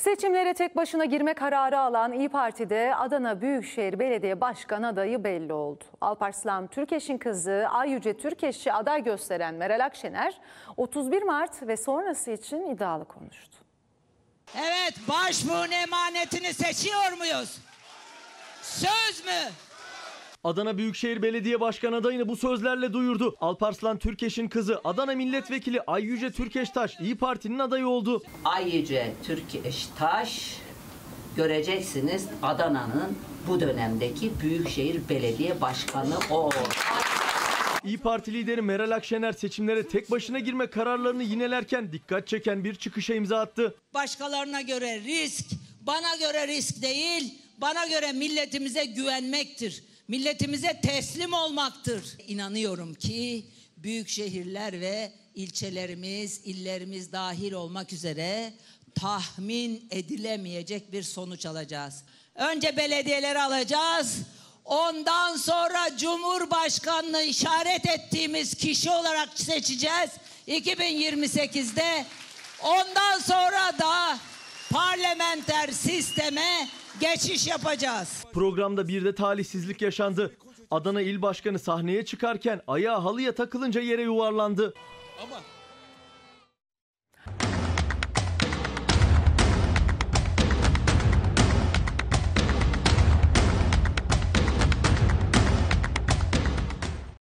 Seçimlere tek başına girme kararı alan İYİ Parti'de Adana Büyükşehir Belediye Başkanı adayı belli oldu. Alparslan Türkeş'in kızı Ayyüce Türkeş'i aday gösteren Meral Akşener 31 Mart ve sonrası için iddialı konuştu. Evet, başbuğun emanetini seçiyor muyuz? Söz mü? Adana Büyükşehir Belediye Başkanı adayını bu sözlerle duyurdu. Alparslan Türkeş'in kızı Adana Milletvekili Ayyüce Türkeştaş İYİ Parti'nin adayı oldu. Ayyüce Türkeştaş, göreceksiniz Adana'nın bu dönemdeki Büyükşehir Belediye Başkanı o. İYİ Parti lideri Meral Akşener seçimlere tek başına girme kararlarını yinelerken dikkat çeken bir çıkışa imza attı. Başkalarına göre risk, bana göre risk değil, bana göre milletimize güvenmektir. Milletimize teslim olmaktır. İnanıyorum ki büyük şehirler ve ilçelerimiz, illerimiz dahil olmak üzere tahmin edilemeyecek bir sonuç alacağız. Önce belediyeleri alacağız. Ondan sonra Cumhurbaşkanlığı işaret ettiğimiz kişi olarak seçeceğiz 2028'de. Ondan sonra da parlamenter sisteme geçiş yapacağız. Programda bir de talihsizlik yaşandı. Adana İl Başkanı sahneye çıkarken ayağı halıya takılınca yere yuvarlandı. Ama